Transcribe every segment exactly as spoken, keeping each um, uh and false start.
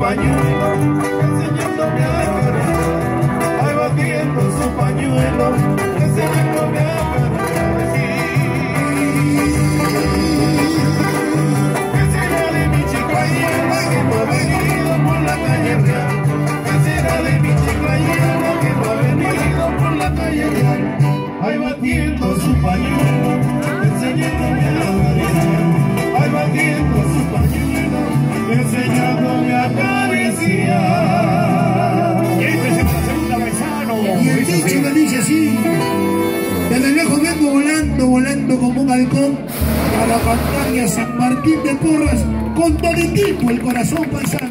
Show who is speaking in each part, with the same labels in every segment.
Speaker 1: pañuelo, enseñándome a cargar. Ahí va viendo su pañuelo, enseñándome a cargar. ¿Qué será de mi chica hierba que no ha venido por la calle real? ¿Qué será de mi chica hierba que no ha venido por la calle real? Ahí batiendo su pañuelo, enseñándome a acariciar. Ahí batiendo su pañuelo, enseñándome a acariciar.
Speaker 2: Y ahí presenta la segunda paisano.
Speaker 3: Y el dicho que dice así: desde lejos vengo volando, volando como un halcón a la pantalla San Martín de Porras, con toditito el corazón paisano.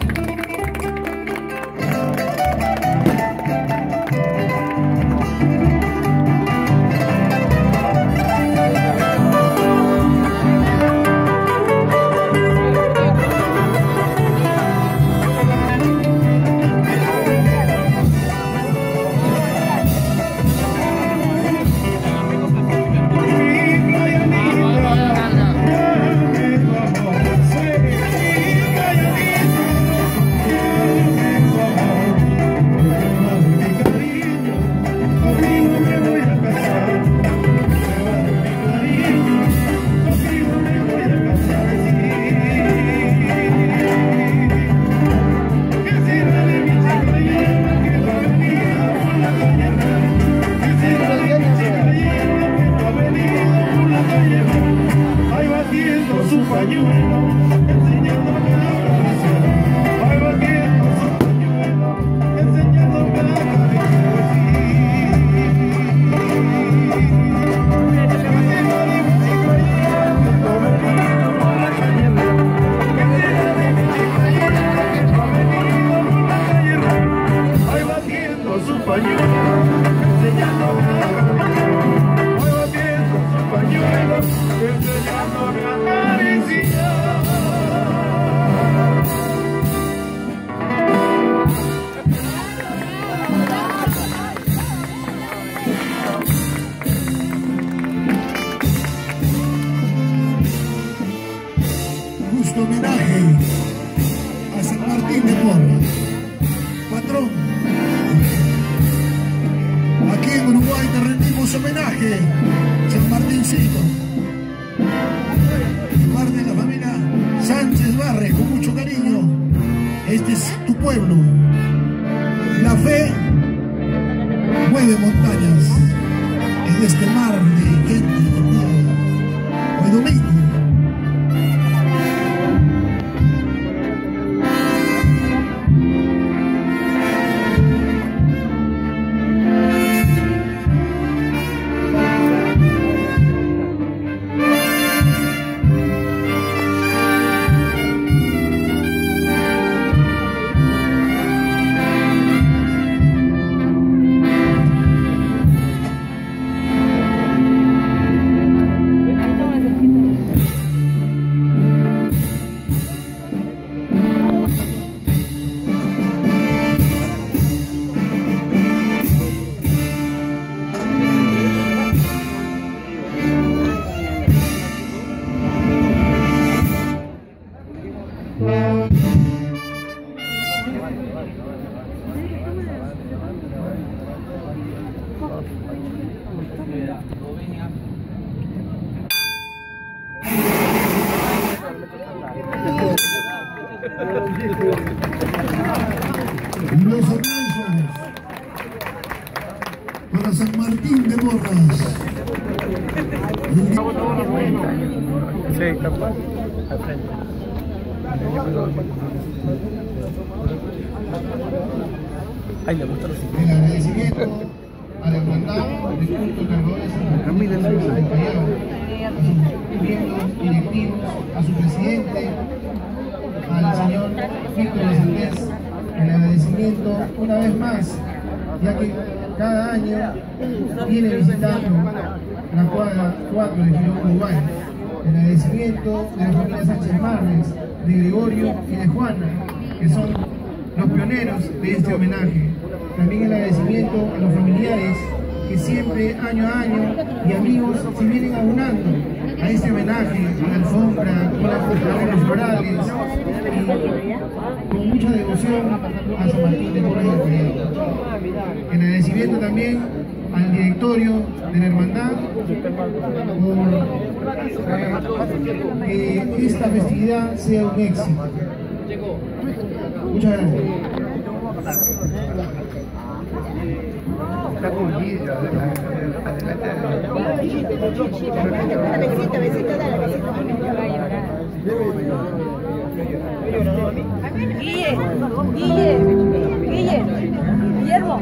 Speaker 1: Su pañuelo, enseñándome a acariciar. Ahí batiendo su pañuelo, enseñándome a acariciar. Ahí batiendo su pañuelo, enseñándome a acariciar. Ahí batiendo su pañuelo, enseñándome a
Speaker 3: Justo homenaje a San Martín de Porras, patrón. Aquí en Uruguay te rendimos homenaje, San Martincito. De parte de la familia Sánchez Barres, con mucho cariño. Este es tu pueblo. La fe mueve montañas en este mar de gente. Hoy domingo. Los aplausos para San Martín de Porras.
Speaker 2: Sí, capaz. Al frente. Ahí le gusta los
Speaker 1: El agradecimiento a la hermandad de culto cargadores y a sus miembros directivos, a su presidente, al señor Víctor Andrés. El agradecimiento una vez más, ya que cada año viene visitando la cuadra cuatro de Girón, Uruguay. El agradecimiento de la familia Sánchez Barres, de Gregorio y de Juana, que son los pioneros de este homenaje. También el agradecimiento a los familiares que siempre, año a año, y amigos se vienen abonando a este homenaje, con alfombra, con las flores florales y con mucha devoción a San Martín de Porres del Callao. En agradecimiento también al directorio de la hermandad por que esta festividad sea un éxito. Muchas gracias.
Speaker 4: Besito, besito, dale, besito. Guille, Guille, Guille, Guillermo.